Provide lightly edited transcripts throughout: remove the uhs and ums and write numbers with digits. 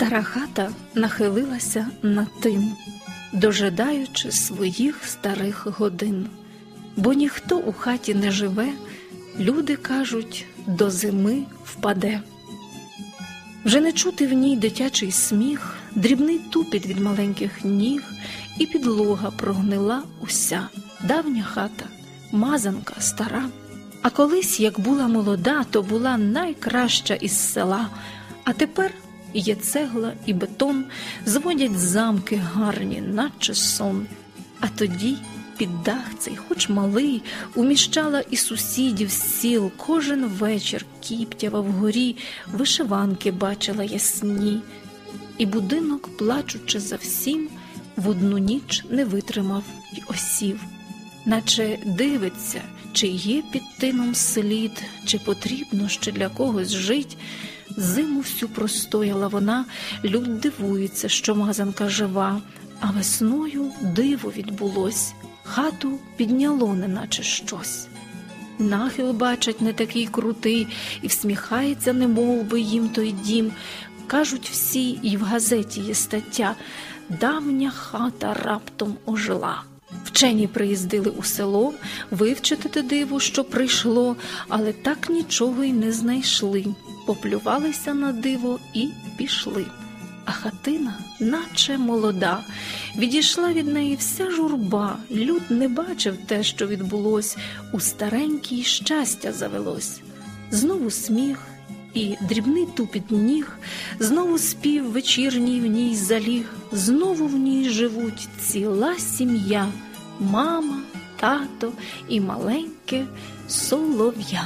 Стара хата нахилилася над тим, дожидаючи своїх старих годин. Бо ніхто у хаті не живе, люди кажуть, до зими впаде. Вже не чути в ній дитячий сміх, дрібний тупіт від маленьких ніг, і підлога прогнила уся. Давня хата, мазанка стара. А колись, як була молода, то була найкраща із села. А тепер є цегла і бетон, зводять замки гарні, наче сон. А тоді під дах цей, хоч малий, уміщала і сусідів з сіл. Кожен вечір кіптява вгорі, вишиванки бачила ясні. І будинок, плачучи за всім, в одну ніч не витримав й осів. Наче дивиться, чи є під тином слід, чи потрібно ще для когось жить. Зиму всю простояла вона, люд дивується, що мазанка жива. А весною диво відбулось, хату підняло неначе щось. Нахил, бачать, не такий крутий, і всміхається, немов би їм той дім. Кажуть всі, і в газеті є стаття, давня хата раптом ожила. Вчені приїздили у село вивчити те диво, що прийшло, але так нічого й не знайшли. Поплювалися на диво і пішли. А хатина, наче молода, відійшла від неї вся журба. Люд не бачив те, що відбулось, у старенькій щастя завелось. Знову сміх і дрібний тупіт ніг, знову спів вечірній в ній заліг, знову в ній живуть ціла сім'я, мама, тато і маленьке солов'я.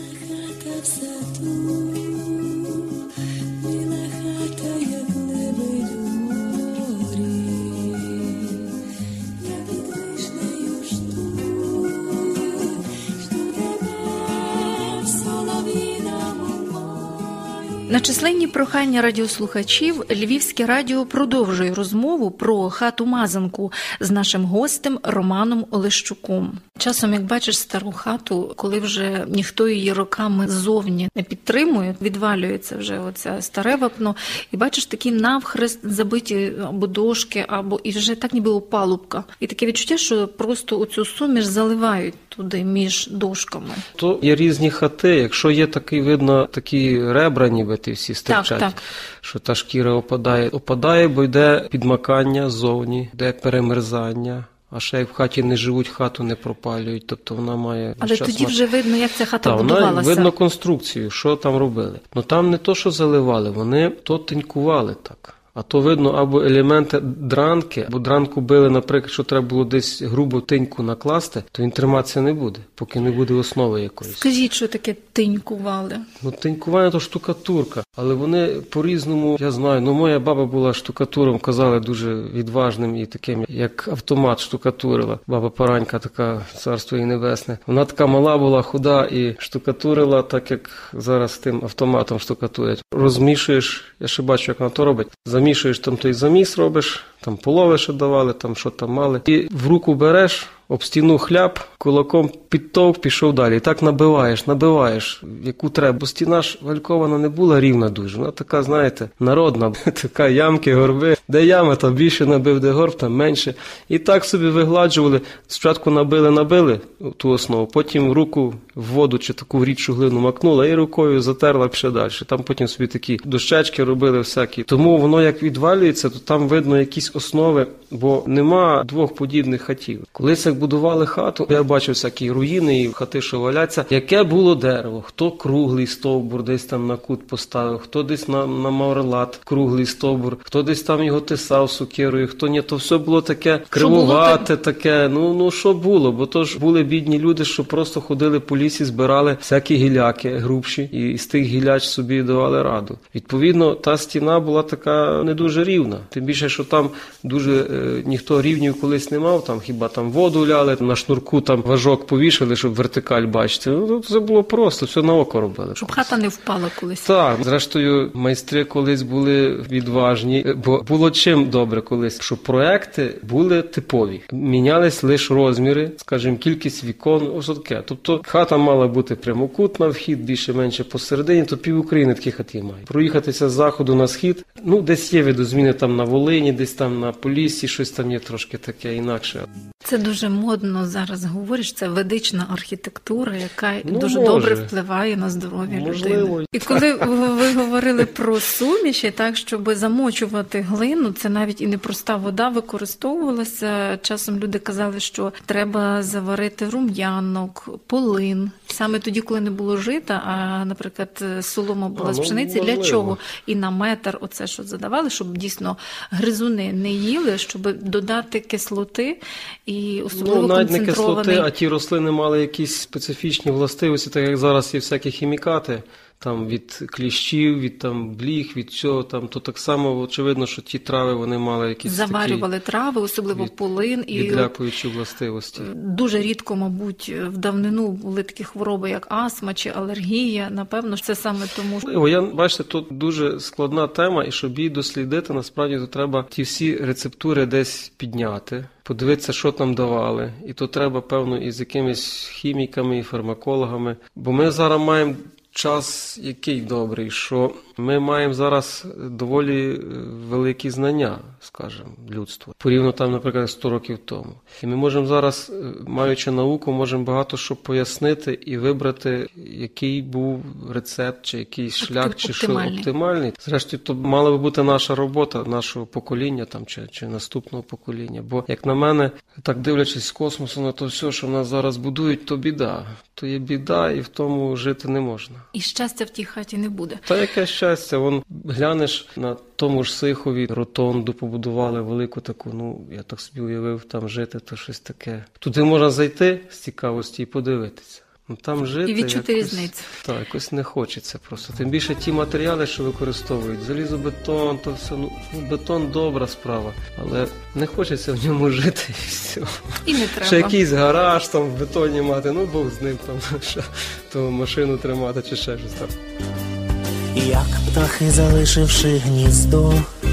На численні прохання радіослухачів Львівське радіо продовжує розмову про хату-мазанку з нашим гостем Романом Олещуком. Часом, як бачиш стару хату, коли вже ніхто її роками ззовні не підтримує, відвалюється вже оце старе вапно, і бачиш такі навхрест забиті або дошки, або і вже так ніби опалубка. І таке відчуття, що просто оцю суміш заливають туди між дошками. То є різні хати, якщо є такий, видно, такі ребра ніби ті всі стирчать, так. Що та шкіра опадає, бо йде підмакання ззовні, йде перемерзання. А ще як в хаті не живуть, хату не пропалюють, тобто вона має... Але тоді вже видно, як ця хата будувалася. Вона видно конструкцію, що там робили. Ну там не то, що заливали, вони то тинькували так. А то видно або елементи дранки, або дранку били, наприклад, що треба було десь грубо тиньку накласти, то він триматися не буде, поки не буде основи якоїсь. Скажіть, що таке тинькували? Ну, тинькування – то штукатурка, але вони по-різному, я знаю, моя баба була штукатуром, казали, дуже відважним і таким, як автомат штукатурила. Баба Паранька така, царство їй небесне. Вона така мала була, худа і штукатурила, так як зараз тим автоматом штукатурять. Розмішуєш, я ще бачу, як вона то робить, замішуєш, там той заміс робиш, там полови ще давали, там що там мали. І в руку береш, об стіну хляп, кулаком підтовк, пішов далі. І так набиваєш, яку треба. Бо стіна ж валькована не була рівна дуже. Вона така, знаєте, народна, така ямки, горби. Де яма, там більше набив, де горб, там менше. І так собі вигладжували. Спочатку набили ту основу, потім в руку в воду чи таку рідшу глину макнула і рукою затерла, пішла далі. Там потім собі такі дощечки робили всякі. Тому воно як відвалюється, то там видно якісь основи, бо нема двох подібних хатів. Колись як будували хату, я бачив всякі руїни і хати, що валяться. Яке було дерево? Хто круглий стовбур десь там на кут поставив, хто десь на маврелат круглий стовбур, хто десь там його тисав сокирою, хто ні. То все було таке кривувате, таке. Ну що було? Бо то ж були бідні люди, що просто ходили по лісі, збирали всякі гіляки грубші і з тих гіляч собі давали раду. Відповідно, та стіна була така не дуже рівна. Тим більше, що там дуже ніхто рівнів колись не мав, там хіба там воду ляли, на шнурку там важок повішали, щоб вертикаль бачити. Ну, це було просто, все на око робили. Щоб хата не впала колись. Так, зрештою, майстри колись були відважні, бо було чим добре колись, що проекти були типові. Мінялись лише розміри, скажімо, кількість вікон, ось таке. Тобто хата мала бути прямокутна, вхід більше-менше посередині, то пів України такі хати мають. Проїхатися з заходу на схід, ну, десь є видозміни там на Волині, десь там на Поліссі, щось там є трошки таке інакше. Це дуже модно зараз говориш, це ведична архітектура, яка дуже може. добре впливає на здоров'я Можливо. людини. І коли ви говорили про суміші, так, щоб замочувати глину, це навіть і не проста вода використовувалася. Часом люди казали, що треба заварити рум'янок, полин. Саме тоді, коли не було жита, а, наприклад, солома була з пшениці. Для чого? І на метр оце, що задавали, щоб дійсно гризуни не їли, щоб додати кислоти і особливо навіть не концентрований... кислоти, а ті рослини мали якісь специфічні властивості, так як зараз є всякі хімікати, там від кліщів, від там бліг, від цього, там, то так само очевидно, що ті трави, вони мали якісь заварювали трави, особливо полин. І відлякуючі властивості. Дуже рідко, мабуть, в давнину були такі хвороби, як астма чи алергія. Напевно, це саме тому. Бачите, тут дуже складна тема, і щоб її дослідити, насправді, то треба ті всі рецептури десь підняти, подивитися, що там давали. І то треба, певно, і з якимись хіміками, і фармакологами. Бо ми зараз маємо час який добрий, що ми маємо зараз доволі великі знання, скажімо, людства. Порівняно там, наприклад, 100 років тому. І ми можемо зараз, маючи науку, можемо багато що пояснити і вибрати, який був рецепт, чи якийсь шлях, чи що оптимальний. Зрештою, то мала би бути наша робота, нашого покоління там, чи наступного покоління. Бо, як на мене, так дивлячись з космосу на то все, що в нас зараз будують, то біда. То є біда, і в тому жити не можна. І щастя в тій хаті не буде. Та яке щастя? Вон глянеш на тому ж Сихові, ротонду побудували велику таку, ну, я так собі уявив, там жити, то щось таке. Туди можна зайти з цікавості і подивитися. Ну, там жити і відчути якось, різницю. Так, якось не хочеться просто. Тим більше ті матеріали, що використовують, залізобетон, то все, ну, бетон добра справа, але не хочеться в ньому жити і все. І не треба. Ще якийсь гараж там в бетоні мати, ну Бог з ним там, то машину тримати чи ще щось там. Як птахи, залишивши гніздо,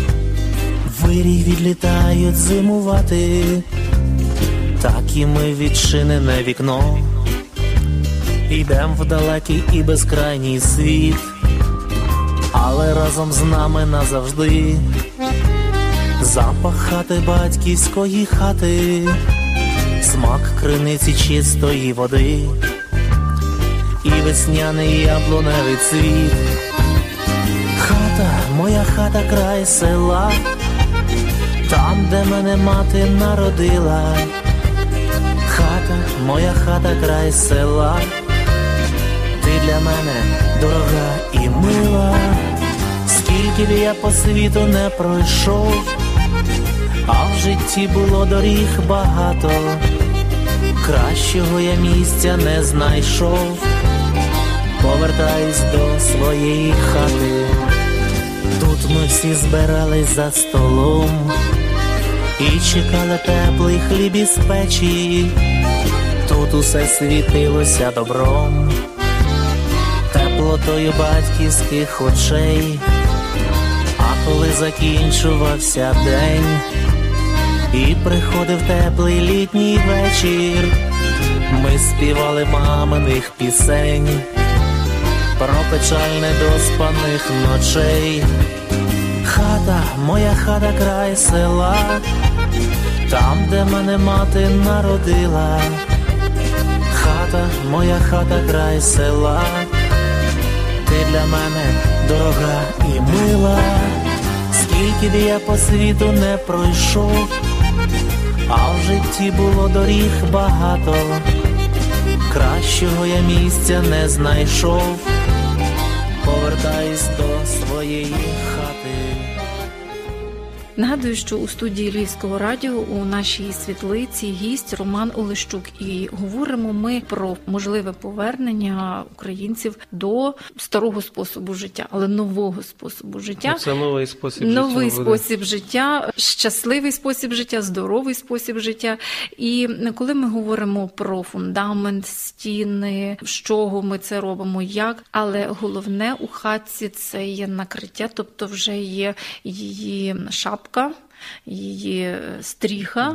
вирій відлітають зимувати, так і ми відчинене вікно, йдем в далекий і безкрайній світ, але разом з нами назавжди запах хати, батьківської хати, смак криниці чистої води і весняний яблуневий цвіт. Хата, моя хата, край села, там, де мене мати народила. Хата, моя хата, край села, ти для мене дорога і мила. Скільки б я по світу не пройшов, а в житті було доріг багато, кращого я місця не знайшов. Повертаюсь до своєї хати, тут ми всі збирались за столом і чекали теплий хліб із печі, тут усе світилося добром, теплотою батьківських очей. А коли закінчувався день і приходив теплий літній вечір, ми співали маминих пісень про печаль недоспаних ночей. Хата, моя хата, край села, там, де мене мати народила. Хата, моя хата, край села, ти для мене дорога і мила. Скільки б я по світу не пройшов, а в житті було доріг багато, кращого я місця не знайшов. Повертаюсь до своєї хати. Нагадую, що у студії Львівського радіо у нашій світлиці гість Роман Олещук. І говоримо ми про можливе повернення українців до старого способу життя, але нового способу життя. Це новий спосіб життя. Новий спосіб життя, щасливий спосіб життя, здоровий спосіб життя. І коли ми говоримо про фундамент, стіни, з чого ми це робимо, як, але головне у хатці це є накриття, тобто вже є її шапка, її стріха,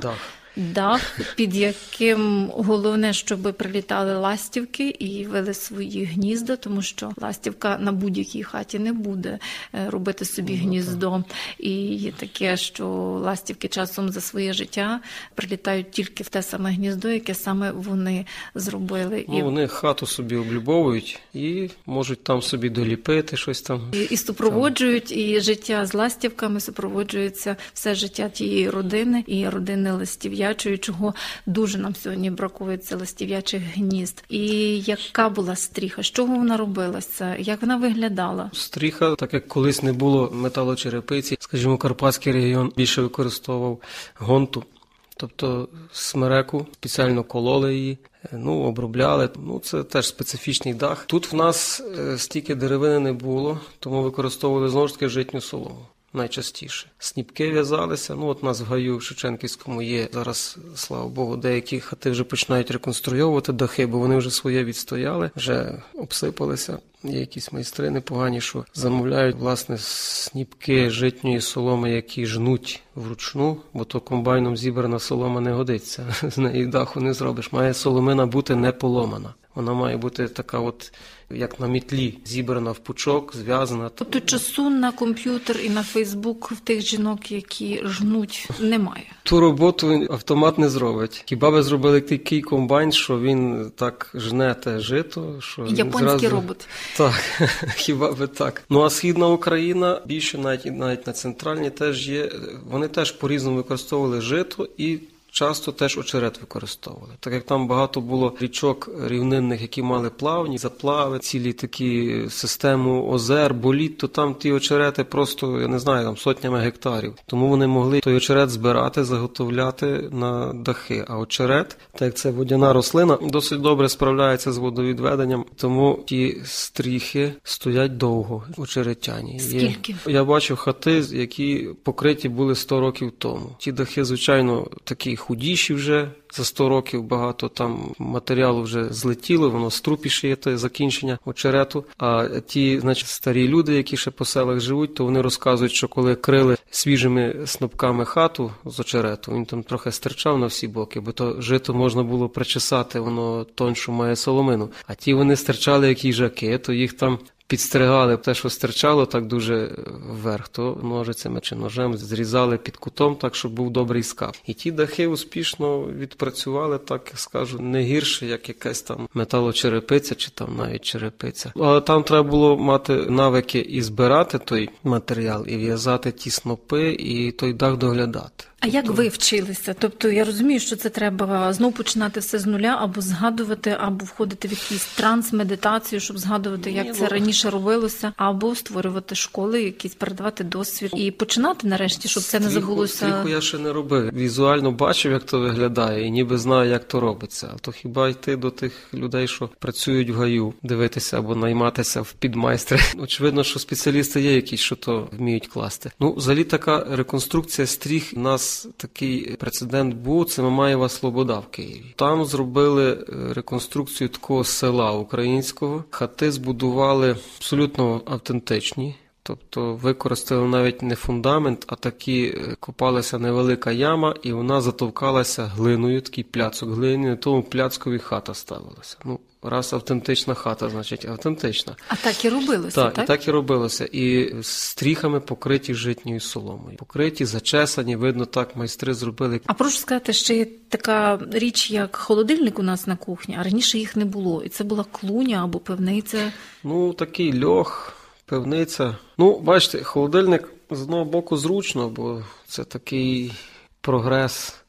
дах, під яким головне, щоб прилітали ластівки і вели свої гнізда, тому що ластівка на будь-якій хаті не буде робити собі гніздо. І є таке, що ластівки часом за своє життя прилітають тільки в те саме гніздо, яке саме вони зробили. Вони хату собі облюбовують і можуть там собі доліпити щось там. І супроводжують, і життя з ластівками супроводжується все життя тієї родини, і родини ластів'ячої, чого дуже нам сьогодні бракує, це ластів'ячих гнізд. І яка була стріха? З чого вона робилася? Як вона виглядала? Стріха, так як колись не було металочерепиці, скажімо, Карпатський регіон більше використовував гонту. Тобто смереку, спеціально кололи її, обробляли. Це теж специфічний дах. Тут в нас стільки деревини не було, тому використовували знову ж таки житню солому. Найчастіше. Сніпки в'язалися. У нас в гаю в Шевченківському є зараз, слава Богу, деякі хати вже починають реконструювати дахи, бо вони вже своє відстояли, вже обсипалися. Є якісь майстри непогані, що замовляють, власне, сніпки житньої соломи, які жнуть вручну, бо то комбайном зібрана солома не годиться. З неї даху не зробиш. Має соломина бути не поломана. Вона має бути така як на мітлі, зібрана в пучок, зв'язана. Тобто часу на комп'ютер і на Фейсбук в тих жінок, які жнуть, немає? Ту роботу автомат не зробить. Хіба би зробили такий комбайн, що він так жне те жито, що японський робот. Так, хіба би так. А Східна Україна, більше навіть на центральній теж є, вони теж по-різному використовували жито і часто теж очерет використовували. Так як там багато було річок рівнинних, які мали плавні, заплави, цілі такі систему озер, боліт, то там ті очерети просто, я не знаю, там сотнями гектарів. Тому вони могли той очерет збирати, заготовляти на дахи. А очерет, так як це водяна рослина, досить добре справляється з водовідведенням, тому ті стріхи стоять довго, очеретяні. Скільки? Я бачив хати, які покриті були 100 років тому. Ті дахи, звичайно, такі худіші вже, за 100 років багато там матеріалу вже злетіло, воно струпіше є те закінчення очерету. А ті, старі люди, які ще по селах живуть, то вони розказують, що коли крили свіжими снопками хату з очерету, він там трохи стирчав на всі боки, бо то жито можна було причесати, воно тоншу має соломину. А ті вони стирчали як їжаки, то їх там підстригали те, що стирчало так дуже вверх, то ножицями чи ножем зрізали під кутом так, щоб був добрий скаф. І ті дахи успішно відпрацювали, так скажу, не гірше, як якась там металочерепиця чи там навіть черепиця. Але там треба було мати навики і збирати той матеріал, і в'язати ті снопи, і той дах доглядати. А як ви вчилися? Тобто я розумію, що це треба знову починати все з нуля, або згадувати, або входити в якийсь транс, медитацію, щоб згадувати, як це раніше робилося, або створювати школи, якісь передавати досвід і починати нарешті, щоб це не забулося. Стріху я ще не робив. Візуально бачив, як то виглядає, і ніби знаю, як то робиться. А то хіба йти до тих людей, що працюють в гаю, дивитися або найматися в підмайстри. Очевидно, що спеціалісти є якісь, що то вміють класти. Взагалі така реконструкція стріх у нас такий прецедент був, це Мамаєва Слобода в Києві. Там зробили реконструкцію такого села українського. Хати збудували абсолютно автентичні. Тобто використали навіть не фундамент, а такі копалася невелика яма, і вона затовкалася глиною, такий пляцок глини, на тому пляцкові хата ставилася. Раз автентична хата, значить автентична. А так і робилося, так? Так, і так і робилося. І стріхами покриті житньою соломою. Покриті, зачесані, видно, так майстри зробили. А прошу сказати, ще є така річ, як холодильник у нас на кухні, а раніше їх не було. І це була клуня або пивниця. Такий льох, пивниця. Бачите, холодильник з одного боку зручно, бо це такий прогрес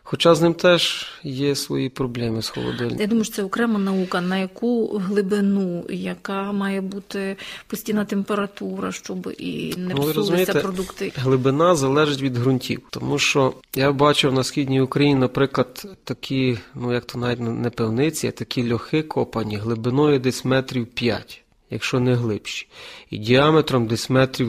Хоча з ним теж є свої проблеми з холодильником. Я думаю, що це окрема наука, на яку глибину, яка має бути постійна температура, щоб і не псулися продукти. Глибина залежить від ґрунтів. Тому що я бачив на Східній Україні, наприклад, такі, як то навіть не пивниці, а такі льохи копані глибиною десь метрів 5. Якщо не глибші, і діаметром десь метрів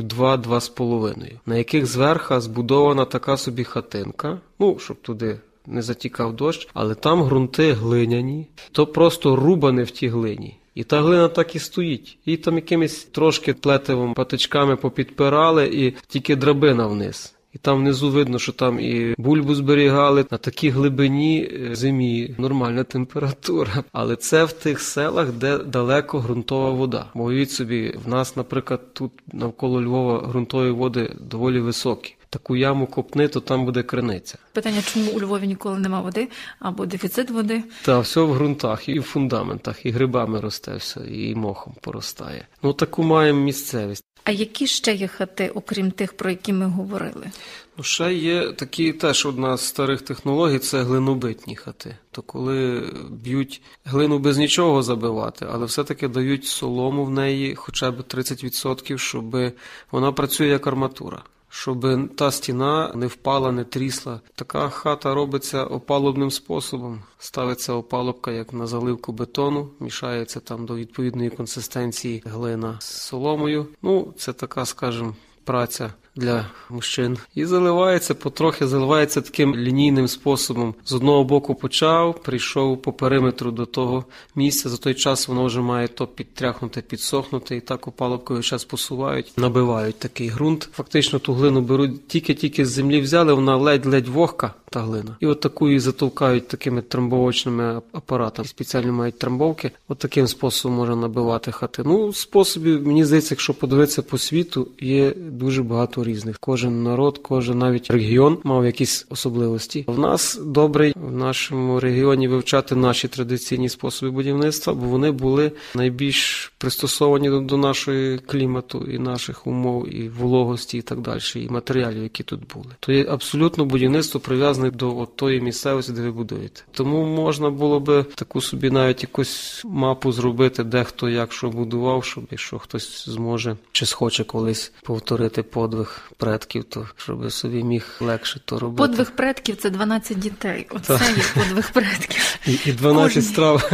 2-2,5, на яких зверху збудована така собі хатинка, щоб туди не затікав дощ, але там ґрунти глиняні, то просто рубане в тій глині. І та глина так і стоїть. І там якимись трошки плетивом патичками попідпирали, і тільки драбина вниз. І там внизу видно, що там і бульбу зберігали. На такій глибині зимі нормальна температура. Але це в тих селах, де далеко ґрунтова вода. Бо уявіть собі, в нас, наприклад, тут навколо Львова ґрунтові води доволі високі. Таку яму копни, то там буде криниця. Питання, чому у Львові ніколи нема води, або дефіцит води? Та, все в ґрунтах, і в фундаментах, і грибами росте все, і мохом поростає. Таку маємо місцевість. А які ще є хати, окрім тих, про які ми говорили? Ще є такі теж одна з старих технологій – це глинобитні хати. То коли б'ють глину без нічого забивати, але все-таки дають солому в неї хоча б 30%, щоб вона працює як арматура. Щоб та стіна не впала, не трісла. Така хата робиться опалубним способом. Ставиться опалубка як на заливку бетону, мішається там до відповідної консистенції глина з соломою. Це така, скажімо, праця для мужчин. І потрохи заливається таким лінійним способом. З одного боку почав, прийшов по периметру до того місця. За той час воно вже має то підтряхнути, підсохнути. І так опалубкою час посувають, набивають такий ґрунт. Фактично ту глину беруть, тільки з землі взяли, вона ледь-ледь вогка, та глина. І таку її затовкають такими трамбовочними апаратами. Спеціально мають трамбовки. Таким способом можна набивати хати. Способів, мені здається, якщо подивитися по світу, є дуже багато різних. Кожен народ, кожен навіть регіон мав якісь особливості. В нас добре в нашому регіоні вивчати наші традиційні способи будівництва, бо вони були найбільш пристосовані до нашого клімату і наших умов, і вологості, і так далі, і матеріалів, які тут були. То є абсолютно будівництво прив'язане до тої місцевості, де ви будуєте. Тому можна було би таку собі навіть якусь мапу зробити, де хто як що будував, щоб якщо хтось зможе чи схоче колись повторити подвиг предків, то щоб собі міг легше то робити. Подвиг предків – це 12 дітей. Оце є подвиг предків. І 12 страв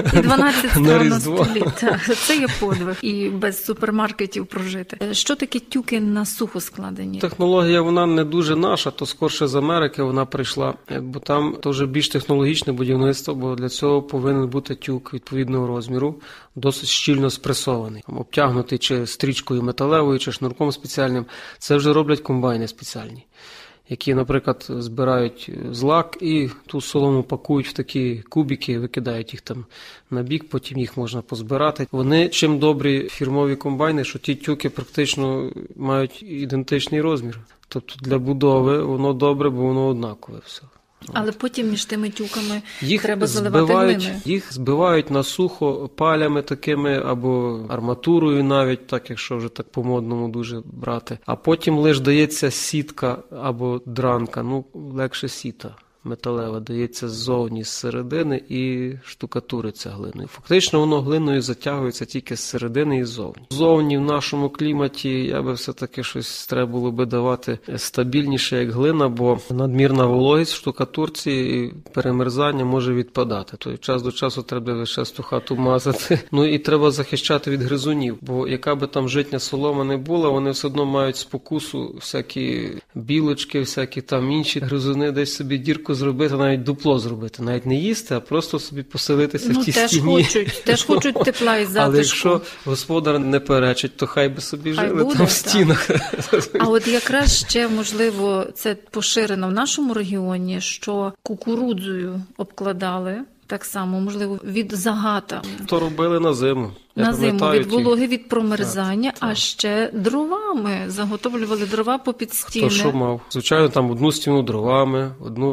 на столі. Це є подвиг. І без супермаркетів прожити. Що таке тюки на сухо складені? Технологія, вона не дуже наша, то скорше з Америки вона прийшла, бо там то вже більш технологічне будівництво, бо для цього повинен бути тюк відповідного розміру, досить щільно спресований, обтягнутий чи стрічкою металевою, чи шнурком спеціальним. Це вже роблять комбайни спеціальні, які, наприклад, збирають злак і ту солому пакують в такі кубики, викидають їх там на бік, потім їх можна позбирати. Вони чим добрі фірмові комбайни, що ті тюки практично мають ідентичний розмір. Тобто для будови воно добре, бо воно однакове все. Але потім між тими тюками треба заливати глиною. Їх збивають на сухо палями такими або арматурою навіть, так якщо вже так по-модному дуже брати. А потім лише дається сітка або дранка, легше сіта металева, дається ззовні, з середини і штукатуриться глиною. Фактично воно глиною затягується тільки з середини і ззовні. Ззовні в нашому кліматі я би все-таки щось треба було би давати стабільніше, як глина, бо надмірна вологість в штукатурці і перемерзання може відпадати. То час до часу треба лише ту хату мазати. І треба захищати від гризунів, бо яка би там житня солома не була, вони все одно мають спокусу всякі білочки, всякі там інші гризуни десь собі дірку зробити, навіть дупло зробити. Навіть не їсти, а просто собі поселитися в тій стіні. Теж хочуть тепла і затишку. Але якщо господар не перечить, то хай би собі жили буде, там в стінах. А от якраз ще, можливо, це поширено в нашому регіоні, що кукурудзою обкладали, так само, можливо, від загата. То робили на зиму. На зиму, від вологи, від промерзання, а ще дровами. Заготовлювали дрова попід стіни. Хто що мав? Звичайно, там одну стіну дровами, одну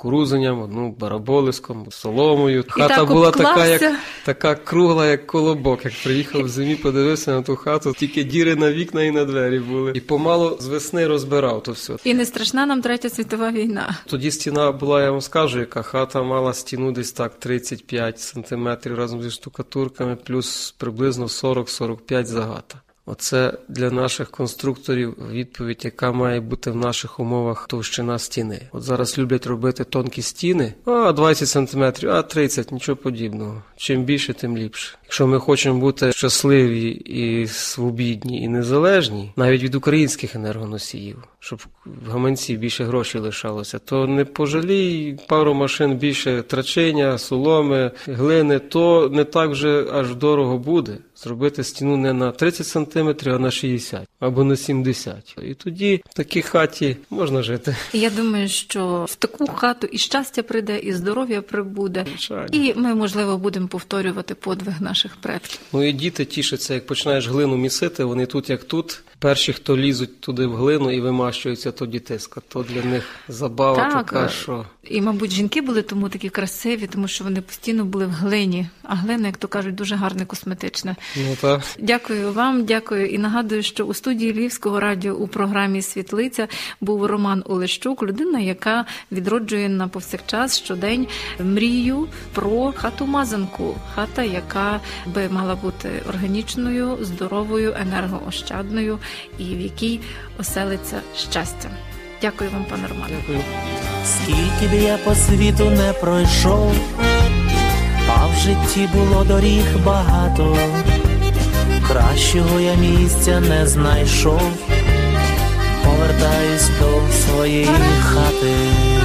кукурузенням, одну бараболиском, соломою. Хата так була обклався. така кругла, як колобок. Як приїхав в зимі, подивився на ту хату, тільки діри на вікна і на двері були. І помалу з весни розбирав то все. І не страшна нам Третя світова війна. Тоді стіна була, я вам скажу, яка хата мала стіну десь так 35 сантиметрів разом зі штукатурками, плюс приблизно 40-45 загата. Оце для наших конструкторів відповідь, яка має бути в наших умовах товщина стіни. От зараз люблять робити тонкі стіни, 20 сантиметрів, 30, нічого подібного. Чим більше, тим ліпше. Якщо ми хочемо бути щасливі і свобідні, і незалежні, навіть від українських енергоносіїв, щоб в гаманці більше грошей лишалося, то не пожалій пару машин більше трачення, соломи, глини, то не так вже аж дорого буде. Зробити стіну не на 30 сантиметрів, а на 60 або на 70. І тоді в такій хаті можна жити. Я думаю, що в таку хату і щастя прийде, і здоров'я прибуде. Звичайно. І ми, можливо, будемо повторювати подвиг наших предків. Ну і діти тішаться, як починаєш глину місити, вони тут як тут. Перші, хто лізуть туди в глину і вимащуються, то дітиська. То для них забава така, що... І, мабуть, жінки були тому такі красиві, тому що вони постійно були в глині. А глина, як то кажуть, дуже гарне косметичне. Ну так. Дякую вам, дякую. І нагадую, що у студії Львівського радіо у програмі «Світлиця» був Роман Олещук, людина, яка відроджує на повсякчас щодень мрію про хату-мазанку. Хата, яка би мала бути органічною, здоровою, енергоощадною і в якій оселиться щастя. Дякую вам, пане Романе. Дякую. Скільки б я по світу не пройшов, а в житті було доріг багато, кращого я місця не знайшов, повертаюсь до своєї хати.